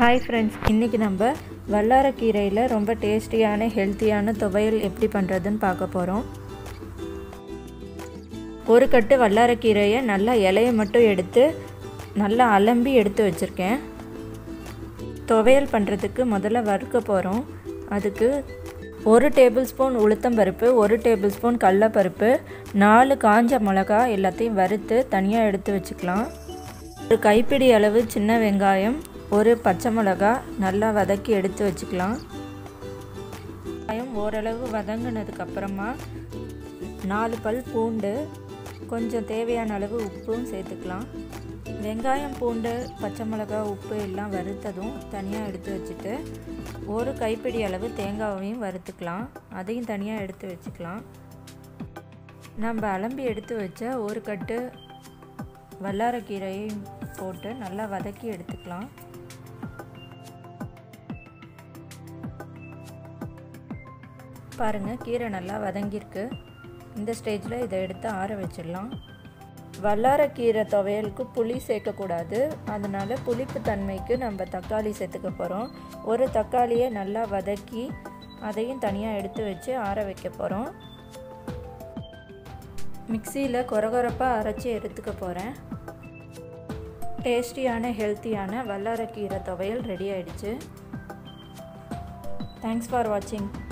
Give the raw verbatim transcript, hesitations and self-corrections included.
Hi friends, இன்றைக்கி நம்ம வல்லாரக்கீரையில் ரொம்ப டேஸ்டியான ஹெல்த்தியான துவையல் எப்படி பண்ணுறதுன்னு பார்க்க போகிறோம். ஒரு கட்டு வல்லாரக்கீரையை நல்லா இலையை மட்டும் எடுத்து நல்லா அலம்பி எடுத்து வச்சுருக்கேன். துவையல் பண்ணுறதுக்கு முதல்ல வறுக்க போகிறோம். அதுக்கு ஒரு டேபிள் ஸ்பூன் உளுத்தம்பருப்பு, ஒரு டேபிள் ஸ்பூன் கடலைப்பருப்பு, நாலு காஞ்ச மிளகா எல்லாத்தையும் வறுத்து தனியாக எடுத்து வச்சுக்கலாம். ஒரு கைப்பிடி அளவு சின்ன வெங்காயம், ஒரு பச்சை மிளகா நல்லா வதக்கி எடுத்து வச்சுக்கலாம். வெங்காயம் ஓரளவு வதங்கினதுக்கப்புறமா நாலு பல் பூண்டு, கொஞ்சம் தேவையான அளவு உப்பும் சேர்த்துக்கலாம். வெங்காயம், பூண்டு, பச்சை மிளகா, உப்பு எல்லாம் வறுத்ததும் தனியாக எடுத்து வச்சுட்டு ஒரு கைப்பிடி அளவு தேங்காயையும் வறுத்துக்கலாம். அதையும் தனியாக எடுத்து வச்சுக்கலாம். நம்ம அலம்பி எடுத்து வச்ச ஒரு கட்டு வல்லாரக்கீரையும் போட்டு நல்லா வதக்கி எடுத்துக்கலாம். பாருங்கள், கீரை நல்லா வதங்கியிருக்கு. இந்த ஸ்டேஜில் இதை எடுத்து ஆற வச்சிடலாம். வல்லாரக்கீரை துவையலுக்கு புளி சேர்க்கக்கூடாது. அதனால் புளிப்பு தன்மைக்கு நம்ம தக்காளி சேர்த்துக்க போகிறோம். ஒரு தக்காளியை நல்லா வதக்கி அதையும் தனியாக எடுத்து வச்சு ஆற வைக்க போகிறோம். மிக்சியில் கொரகொரப்பாக அரைச்சி எடுத்துக்க போகிறேன். டேஸ்டியான ஹெல்த்தியான வல்லாரக்கீரை துவையல் ரெடி ஆகிடுச்சு. தேங்க்ஸ் ஃபார் வாட்சிங்.